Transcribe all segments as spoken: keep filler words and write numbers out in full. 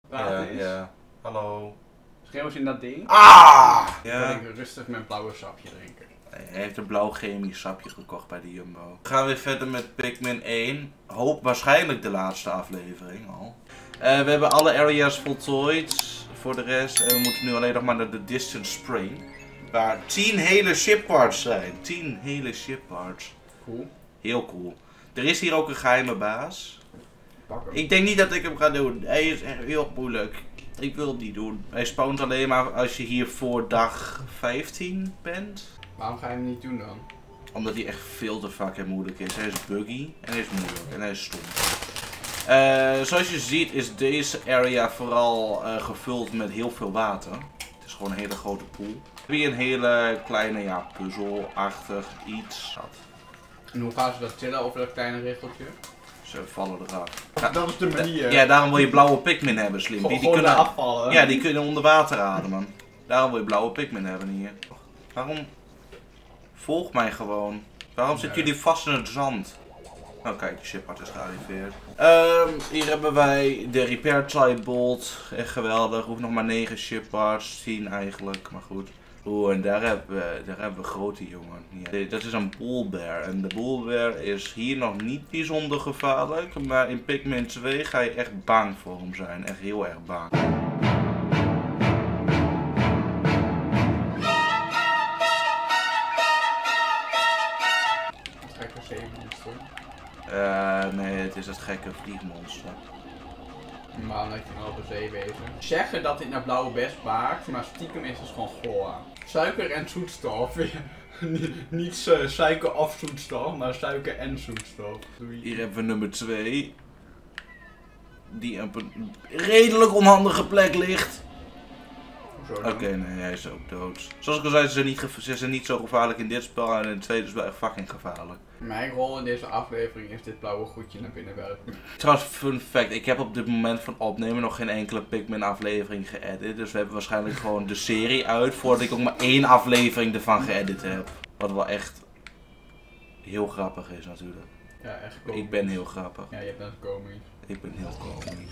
water ja, is. Ja, hallo. Schreeuwen ze in dat ding. Ah! Dan Ja. kan ik rustig mijn blauwe sapje drinken. Hij heeft een blauw chemisch sapje gekocht bij de Jumbo. We gaan weer verder met Pikmin één. Hoop waarschijnlijk de laatste aflevering al. Uh, we hebben alle areas voltooid. Voor de rest. En we moeten nu alleen nog maar naar de Distant Spring. Waar tien hele shipparts zijn. tien hele shipparts. Cool. Heel cool. Er is hier ook een geheime baas. Pak hem. Ik denk niet dat ik hem ga doen. Hij is echt heel moeilijk. Ik wil het niet doen. Hij spawnt alleen maar als je hier voor dag vijftien bent. Waarom ga je hem niet doen dan? Omdat hij echt veel te fucking moeilijk is. Hij is buggy en hij is moeilijk en hij is stom. Uh, zoals je ziet is deze area vooral uh, gevuld met heel veel water. Het is gewoon een hele grote pool. Weer een hele kleine ja, puzzelachtig iets. En hoe gaan ze dat tillen over dat kleine richeltje? Ze vallen eraf. Ja, dat is de manier. Ja, daarom wil je blauwe Pikmin hebben, Slim. Die, die Gewoon kunnen afvallen. Ja, die kunnen onder water ademen. Daarom wil je blauwe Pikmin hebben hier. Waarom? Volg mij gewoon. Waarom zitten jullie vast in het zand? Oh kijk, de shippart is gearriveerd. Um, hier hebben wij de Repair Type Bolt. Echt geweldig. Hoeft nog maar negen shipparts. tien eigenlijk, maar goed. Oeh, en daar hebben we, daar hebben we grote jongen. Ja, dat is een bullbear. En de bullbear is hier nog niet bijzonder gevaarlijk. Maar in Pikmin twee ga je echt bang voor hem zijn. Echt heel erg bang. Gekke zeemonster. Uh, nee, het is het gekke vliegmonster. Normaal lijkt hij wel op een zeewezen. Zeggen dat dit naar blauwe bes maakt, maar stiekem is het gewoon chloor. Suiker en zoetstof. Niet uh, suiker of zoetstof, maar suiker en zoetstof. Doei. Hier hebben we nummer twee. Die op een redelijk onhandige plek ligt. Oké, okay, nee, hij is ook dood. Zoals ik al zei, ze zijn, niet ze zijn niet zo gevaarlijk in dit spel en in het tweede is wel echt fucking gevaarlijk. Mijn rol in deze aflevering is dit blauwe goedje naar binnen werken. Trouwens, fun fact, ik heb op dit moment van opnemen nog geen enkele Pikmin aflevering geëdit. Dus we hebben waarschijnlijk gewoon de serie uit voordat ik ook maar één aflevering ervan geëdit heb. Wat wel echt heel grappig is natuurlijk. Ja, echt komisch. Ik ben heel grappig. Ja, je bent komisch. Ik ben heel komisch.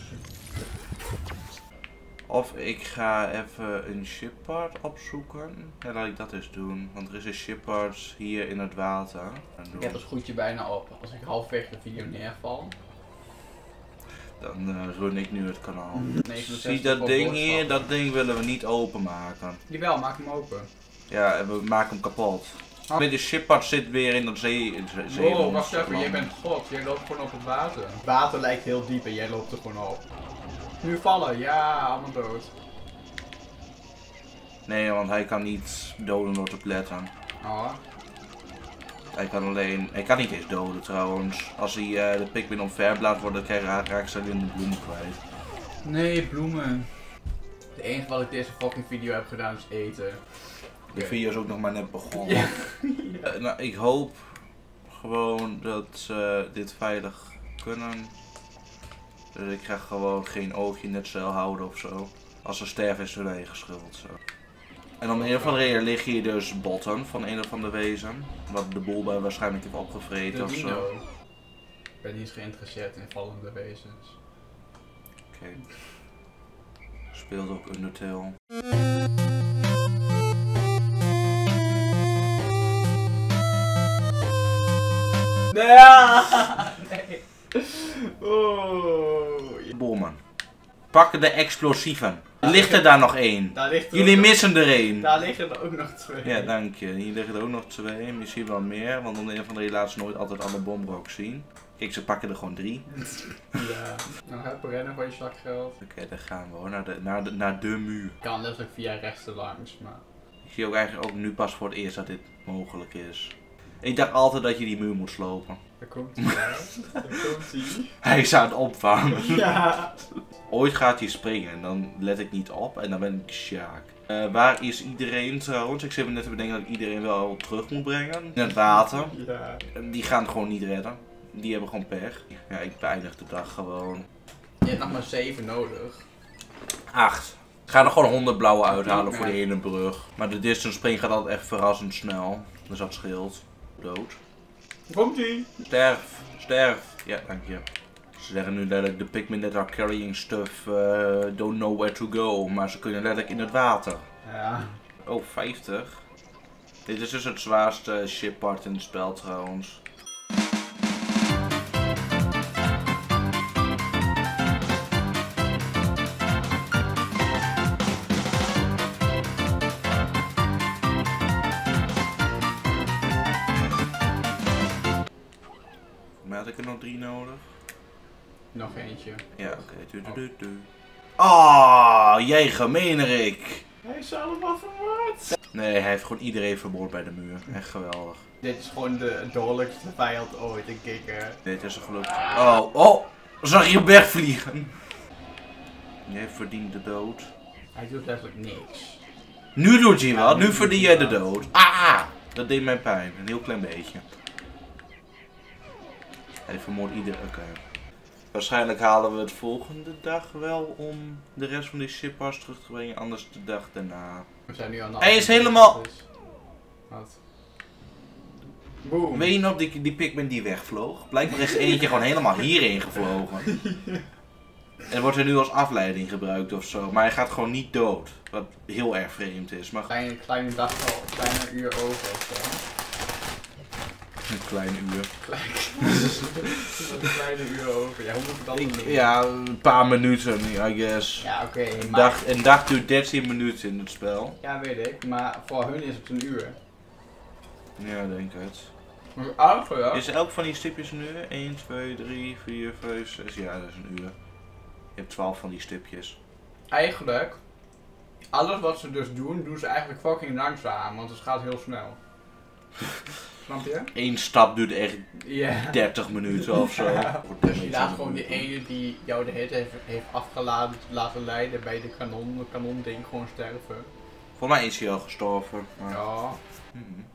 Of ik ga even een shippart opzoeken. Ja, laat ik dat eens doen. Want er is een shippart hier in het water. Ik heb het goedje bijna op. Als ik halfweg de video neerval. Dan uh, run ik nu het kanaal. negenenzestig Zie dat ding hier? Dat ding willen we niet openmaken. Jawel, maak hem open. Ja, en we maken hem kapot. Oh. De shippart zit weer in dat zee. zee Wow, wacht even, jij bent god. Jij loopt gewoon op het water. Het water lijkt heel diep en jij loopt er gewoon op. Nu vallen, ja, allemaal dood. Nee, want hij kan niet doden door te pletten. Oh. Hij kan alleen, hij kan niet eens doden trouwens. Als hij uh, de Pikmin omver laat worden, dan raak ik ze in de bloemen kwijt. Nee, bloemen. Het enige wat ik deze fucking video heb gedaan is eten. De Okay. video is ook nog maar net begonnen. Ja. uh, nou, ik hoop gewoon dat ze dit veilig kunnen. Dus ik ga gewoon geen oogje in het cel houden of zo. Als ze sterven is hun eigen schuld. Zo. En om een of andere reden ligt hier dus botten van een of andere wezen. Wat de boel bij waarschijnlijk heeft opgevreten of zo. Ik ben niet eens geïnteresseerd in vallende wezens. Oké. Okay. Speelt ook Undertale. Ja! Nee. Oh. Bolman. Pakken de explosieven. Er ligt er daar nog één. Jullie missen er één. Daar liggen er ook nog twee. Ja, dank je. Hier liggen er ook nog twee. Misschien wel meer, want om een of andere laat ze nooit altijd alle bombrok zien. Kijk, ze pakken er gewoon drie. Ja. Nou, heb rennen voor je zakgeld. Oké, okay, daar gaan we hoor. Naar de, naar de, naar de muur. Kan letterlijk via rechts langs, maar... Ik zie ook eigenlijk ook nu pas voor het eerst dat dit mogelijk is. Ik dacht altijd dat je die muur moet slopen. Daar komt hij, hè? Daar komt hij. Hij is aan het opvangen. Ja. Ooit gaat hij springen en dan let ik niet op en dan ben ik Sjaak. Uh, waar is iedereen trouwens? Ik zit me net te bedenken dat ik iedereen wel terug moet brengen. In het water. Ja. Die gaan het gewoon niet redden. Die hebben gewoon pech. Ja, ik beëindig de dag gewoon. Je hebt nog maar zeven nodig. Acht. Ik ga er gewoon honderd blauwe uithalen voor de ene brug. Maar de distance spring gaat altijd echt verrassend snel. Dus dat scheelt. Dood. Komt ie. Sterf. Sterf. Ja, dank je. Ze zeggen nu letterlijk, de Pikmin that are carrying stuff uh, don't know where to go. Maar ze kunnen letterlijk in het water. Ja. Oh, vijftig. Dit is dus het zwaarste shippart in het spel trouwens. Maar had ik er nog drie nodig? Nog eentje. Ja, oké. Okay. Ah, oh, jij gemeenerik! Hij is allemaal vermoord! Nee, hij heeft gewoon iedereen vermoord bij de muur. Echt geweldig. Dit is gewoon de dodelijkste vijand ooit, denk ik. Uh... Dit is een geluk. Oh, oh! Zag je hem wegvliegen? Jij verdient de dood. Hij doet letterlijk niks. Nu doet hij wat, nu verdien jij de dood. Ah! Dat deed mij pijn, een heel klein beetje. Hij vermoordt iedereen. Oké. Okay. Waarschijnlijk halen we het volgende dag wel om de rest van die shipparts terug te brengen, anders de dag daarna. We zijn nu aan de Hij is helemaal... Wat? Boom. Weet je nog die, die Pikmin die wegvloog? Blijkbaar is er eentje gewoon helemaal hierheen gevlogen. En wordt er nu als afleiding gebruikt of zo. Maar hij gaat gewoon niet dood. Wat heel erg vreemd is. Maar... Kleine, kleine dag al, kleine uur over of zo. Een klein uur. Klein... een kleine uur over. Ja, hoe moet ik dat Ik, doen? ja, een paar minuten, I guess. Ja, oké. Okay, een, maar... dag, een dag duurt dertien minuten in het spel. Ja, weet ik. Maar voor hun is het een uur. Ja, denk het. Maar eigenlijk... Is elk van die stipjes een uur? één, twee, drie, vier, vijf, zes. Ja, dat is een uur. Je hebt twaalf van die stipjes. Eigenlijk, alles wat ze dus doen, doen ze eigenlijk fucking langzaam, want het gaat heel snel. Snap je? Eén stap duurt echt yeah. dertig minuten of zo. Ja. Dus je laat gewoon die ene die jou de hit heeft, heeft afgeladen laten leiden bij de kanon, de kanonding gewoon sterven. Voor mij is hij al gestorven. Maar... Ja. Hmm.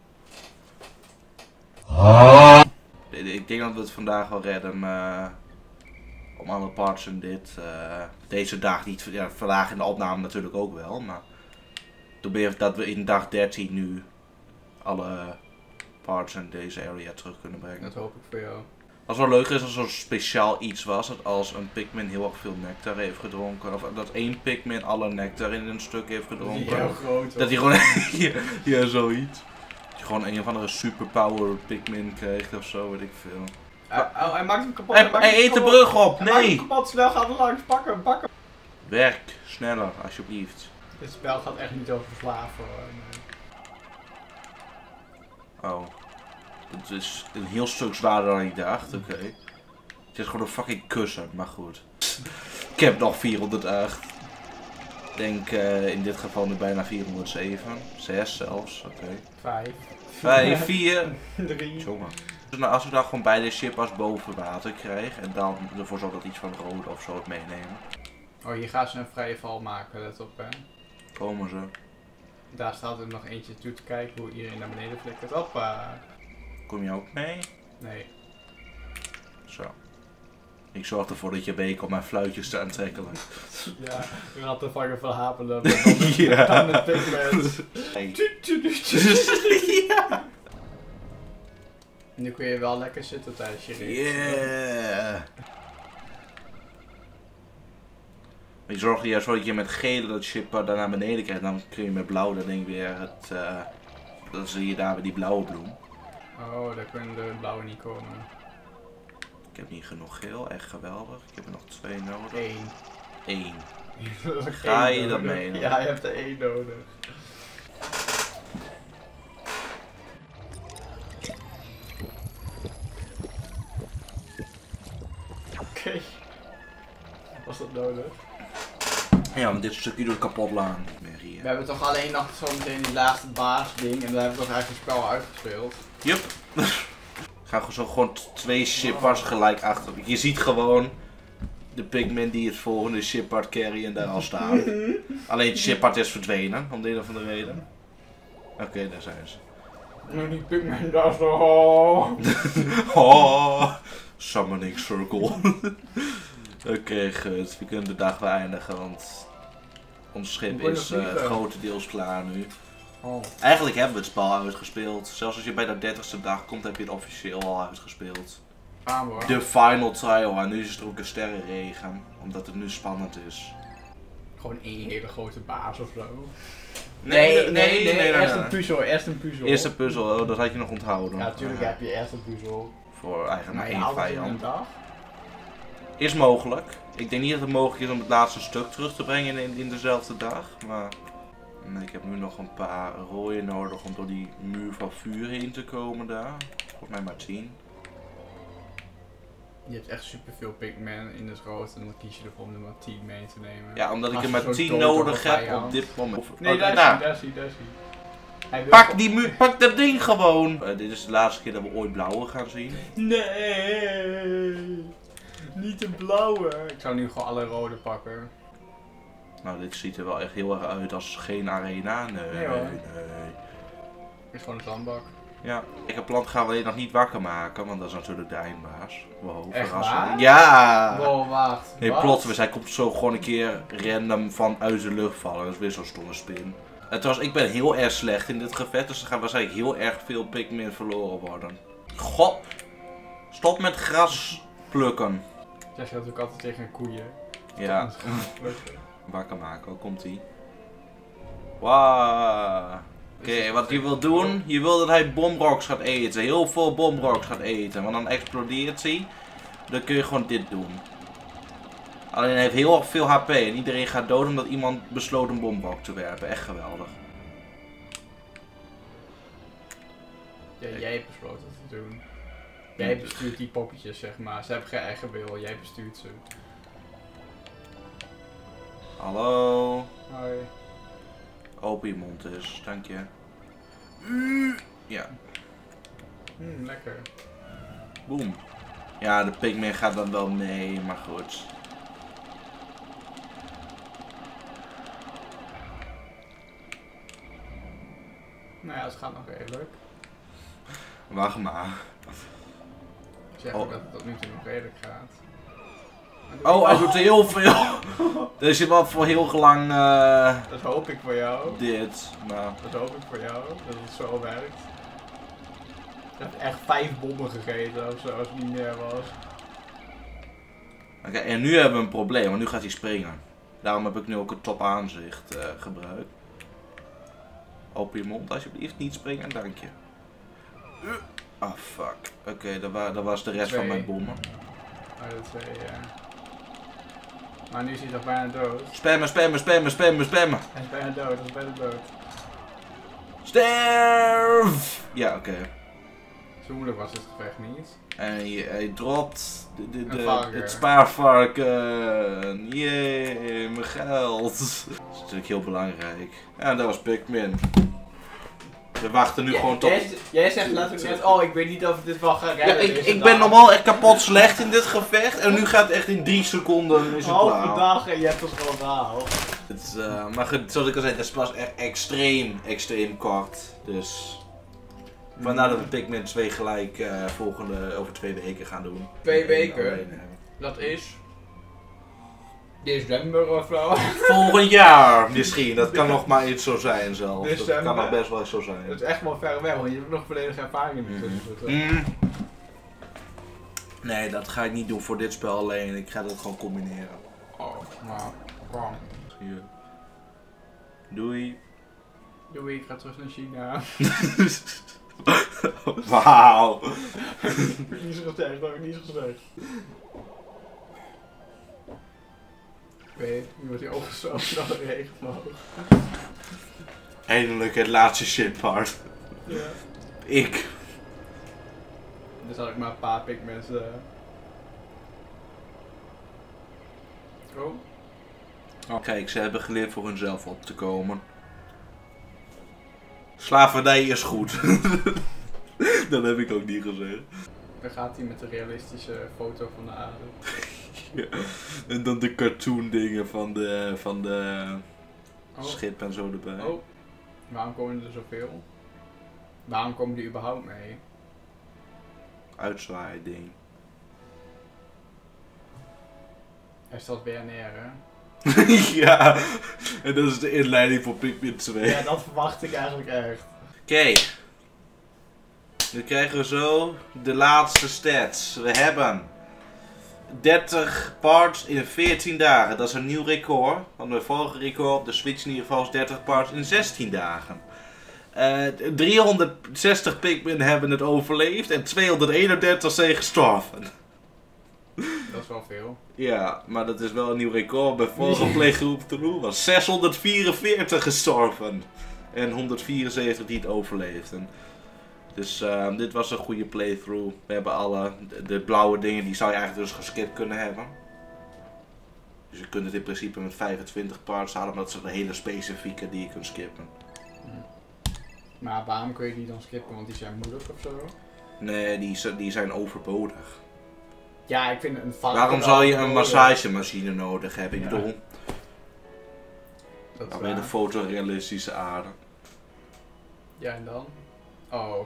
Ik denk dat we het vandaag wel redden. Maar... Om alle parts en dit. Uh, deze dag niet. Ja, vandaag in de opname natuurlijk ook wel. Maar. Toen ben je dat we in dag dertien nu. Alle parts in deze area terug kunnen brengen. Dat hoop ik voor jou. Wat wel leuk is als er speciaal iets was. Dat als een Pikmin heel erg veel nectar heeft gedronken. Of dat één Pikmin alle nectar in een stuk heeft gedronken. Dat is heel groot. Dat hij gewoon. ja, ja, zoiets. Dat je gewoon een of andere superpower Pikmin krijgt of zo, weet ik veel. Uh, oh, hij maakt hem kapot. Hij, hij, hij eet de brug op, hij nee! Maakt hem kapot, snel, gaat er langs, pak hem, pak hem. Werk, sneller, alsjeblieft. Dit spel gaat echt niet over slaven. Nee. Oh. Het is een heel stuk zwaarder dan ik dacht, oké. Okay. Het is gewoon een fucking kussen, maar goed. Ik heb nog vierhonderdacht. Ik denk uh, in dit geval nu bijna vierhonderdzeven. zes zelfs, oké. Okay. Vijf. Vijf, vier. Drie. Jongen. Dus nou, als we dan gewoon beide shippers boven water krijgen en dan ervoor zorgen dat iets van rood of zo het meenemen. Oh, hier gaan ze een vrije val maken, let op hè. Komen ze. Daar staat er nog eentje toe te kijken hoe iedereen naar beneden flikkert. Hoppa. Kom je ook mee? Nee. Zo. Ik zorg ervoor dat je week op mijn fluitjes te aantrekken. Ja, je had te vangen van hapelen. Ja. Dan met Pikmin. Hey. Ja. Nu kun je wel lekker zitten tijdens je rit. Yeah. Ik zorg er juist voor dat je met gele dat shipper daar naar beneden krijgt. Dan kun je met blauw dan denk ik weer het... Uh, dan zie je daar weer die blauwe bloem. Oh, daar kunnen de blauwe niet komen. Ik heb niet genoeg geel, echt geweldig. Ik heb er nog twee nodig. Eén. Eén. Ga je dan mee? Ja, je hebt er één nodig. Oké. Okay. Was dat nodig? Ja, maar dit stukje doet kapot lang niet meer hier. We hebben toch alleen nog zo meteen die laatste baas ding en dan hebben we toch eigenlijk het spel uitgespeeld. Yup. Ga zo gewoon twee shippers gelijk achter. Je ziet gewoon de Pikmin die het volgende shippard carryen daar al staan. Alleen het shippard is verdwenen, om de een of andere reden. Oké, okay, daar zijn ze. Nou, die Pikmin daar zo. Oh, summoning circle. Oké, okay, goed. We kunnen de dag weer eindigen, want ons schip is uh, grotendeels klaar nu. Oh. Eigenlijk hebben we het spel uitgespeeld. Zelfs als je bij de dertigste dag komt, heb je het officieel al uitgespeeld. Aan, de final trial. En nu is het ook een sterrenregen. Omdat het nu spannend is. Gewoon één hele grote baas of zo. Nee, nee, nee. nee, nee, eerst nee. een puzzel, eerst een puzzel. Eerste puzzel, oh, dat had je nog onthouden. Ja, natuurlijk heb je eerst een puzzel. Voor eigenlijk maar Nou, één je haalt het in een vijand. dag. Is mogelijk. Ik denk niet dat het mogelijk is om het laatste stuk terug te brengen in, in dezelfde dag. Maar nee, ik heb nu nog een paar rooien nodig om door die muur van vuur heen te komen daar. Volgens mij maar tien. Je hebt echt superveel Pikmin in het rood en dan kies je ervoor om er maar tien mee te nemen. Ja, omdat ik Als er je maar zo tien dood door nodig een heb vijand. op dit moment. Of, Nee, oh, daar is nou, hij, daar is hij, daar is hij. Hij wil Pak gewoon- die muur, pak dat ding gewoon! Uh, dit is de laatste keer dat we ooit blauwe gaan zien. Nee, niet de blauwe. Ik zou nu gewoon alle rode pakken. Nou, dit ziet er wel echt heel erg uit als geen arena. Nee, Nee, hoor. nee. Is gewoon een zandbak. Ja, ik heb plant gaan we alleen nog niet wakker maken, want dat is natuurlijk de eindbaas. Wow, Echt verrassing. waar? Ja! Wow, wacht. Nee, wat? plot, hij komt zo gewoon een keer random van uit de lucht vallen. Dat is weer zo'n stomme spin. En trouwens, ik ben heel erg slecht in dit gevecht, dus er gaan waarschijnlijk heel erg veel Pikmin verloren worden. God! Stop met gras plukken. Zeg je dat ook altijd tegen koeien? Ja, Stop met gras plukken. wakker maken, komt ie. Wauw. Oké, wat je wil doen, je wil dat hij bomrocks gaat eten. Heel veel bomrocks gaat eten, want dan explodeert hij. Dan kun je gewoon dit doen. Alleen hij heeft heel erg veel H P en iedereen gaat dood omdat iemand besloot een bomrock te werpen. Echt geweldig. Ja, jij hebt besloten het te doen. Jij bestuurt die poppetjes, zeg maar. Ze hebben geen eigen wil, jij bestuurt ze. Hallo. Hoi. Open je mond dus, dank je. Ja, Mmm, lekker. boem. Ja, de Pikmin gaat dan wel mee, maar goed. Nou ja, het gaat nog redelijk. Wacht maar. Zeg Oh. ook dat het tot nu toe nog redelijk gaat. Maar Oh, hij doet heel veel. Dus je wat voor heel lang uh, Dat hoop ik voor jou. dit. Maar Dat hoop ik voor jou, dat het zo werkt. Ik heb echt vijf bommen gegeten of zo, als het niet meer was. Oké, en nu hebben we een probleem, want nu gaat hij springen. Daarom heb ik nu ook een top aanzicht uh, gebruikt. Open je mond alsjeblieft, niet springen, dank je. Ah, fuck. Oké, okay, dat, wa dat was de rest Twee. van mijn bommen. Oh, dat twee, ja. Maar nu is hij toch bijna dood. Spammen, spammen, spammen, spammen, spammen. Hij is bijna dood, hij is bijna dood. Sterf! Ja, oké. Okay. Zo moeilijk was dit gevecht niet. En je, hij dropt de, de, de, varken. het spaarvarken. Jee, mijn geld. Dat is natuurlijk heel belangrijk. Ja, dat was Pikmin. We wachten nu Ja, gewoon tot... Jij, jij zegt later net, oh ik weet niet of ik dit wel ga Ja, redden. ik, deze ik dag. ben normaal echt kapot slecht in dit gevecht. En nu gaat het echt in drie seconden is Een het halve klaar. dag en je hebt het gewoon gehaald. Het is, uh, maar goed, zoals ik al zei, het is pas echt extreem, extreem kort. Dus... Vandaar dat we Pikmin twee gelijk uh, volgende, over twee weken gaan doen. Twee En weken? alleen, uh, Dat is... december of zo. Volgend jaar misschien, dat kan nog maar iets zo zijn zelf. Dat December? kan nog best wel zo zijn. Dat is echt wel ver weg, want je hebt nog volledige ervaring in Mhm. de Mm. Nee, dat ga ik niet doen voor dit spel alleen. Ik ga dat gewoon combineren. Oh, nou, kom. Hier. Doei. Doei, ik ga terug naar China. Wauw. Dat heb ik niet zo gezegd, dat heb ik niet zo gezegd. Ik weet, nu wordt die ogen zo naar de regenboog. Eindelijk het laatste shitpart. Ja. Ik. Dus had ik maar een paar Pikmins. Uh... Oh. Oh, kijk, ze hebben geleerd voor hunzelf op te komen. Slavernij is goed. Dat heb ik ook niet gezegd. Dan gaat hij met de realistische foto van de aarde. Ja. En dan de cartoon dingen van de, van de Oh. schip en zo erbij. Oh. Waarom komen er zoveel? Waarom komen die überhaupt mee? Uitzwaaien ding. Hij staat weer neer, hè? Ja, en dat is de inleiding voor Pikmin twee. Ja, dat verwacht ik eigenlijk echt. Oké. Nu krijgen we zo de laatste stats. We hebben dertig parts in veertien dagen. Dat is een nieuw record. Want mijn vorige record op de Switch in ieder geval is dertig parts in zestien dagen. Uh, driehonderdzestig Pikmin hebben het overleefd en tweehonderdeenendertig zijn gestorven. Dat is wel veel. Ja, maar dat is wel een nieuw record. Bij vorige playgroep toen was zeshonderdvierenveertig gestorven. En honderdvierenzeventig die het overleefden. Dus uh, dit was een goede playthrough. We hebben alle, de, de blauwe dingen, die zou je eigenlijk dus geskipt kunnen hebben. Dus je kunt het in principe met vijfentwintig parts halen, maar dat zijn de hele specifieke die je kunt skippen. Maar waarom kun je die dan skippen? Want die zijn moeilijk of zo? Nee, die, die zijn overbodig. Ja, ik vind een vak. Waarom zou je een massagemachine nodig hebben? Ik Ja. bedoel, Dat is dan ben je de waar. fotorealistische aarde. Ja, en dan? Oh.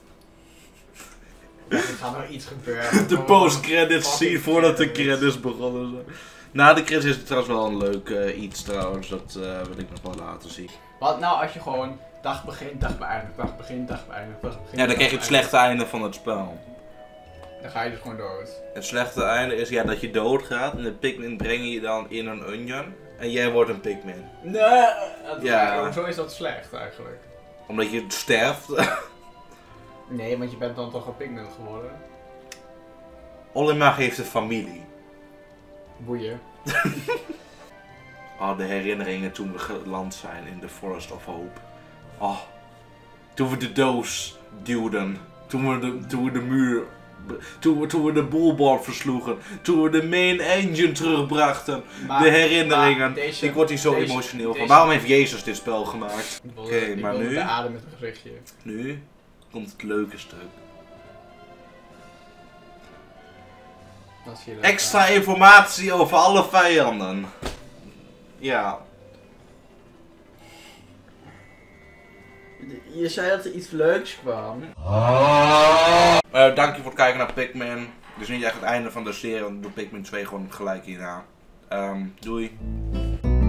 Ja, er gaat nog iets gebeuren. De Oh, post-credits fucking zien voordat de credits. credits begonnen zijn. Na de credits is het trouwens wel een leuk uh, iets trouwens, dat uh, wil ik nog wel laten zien. Wat nou als je gewoon dag begint, dag beëindigt, dag begint, dag beëindigt, dag begint. Ja, dan dag krijg je het beëindigt. slechte einde van het spel. Dan ga je dus gewoon dood. Het slechte einde is ja, dat je doodgaat en de Pikmin brengen je dan in een onion en jij wordt een Pikmin. Nee! Dat Ja. Hoezo is dat slecht eigenlijk? Omdat je sterft. Nee, want je bent dan toch een pigment geworden. Olimar heeft een familie. Boeien. Oh, de herinneringen toen we geland zijn in de Forest of Hope. Oh, toen we de doos duwden. Toen we de, toen we de muur... Toen we, toen we de bullboard versloegen. Toen we de main engine terugbrachten. Maar- de herinneringen. maar deze- ik word hier zo deze- emotioneel van. deze- Waarom heeft Jezus dit spel gemaakt? Ik Oké, wilde- ik maar wilde nu? de adem met een gezichtje. Nu komt het leuke stuk. Dat zie je dat Extra informatie over alle vijanden. Ja. Je zei dat er iets leuks kwam. Uh, dank je voor het kijken naar Pikmin. Dit is niet echt het einde van de serie, want ik doe Pikmin twee gewoon gelijk hierna. Um, doei.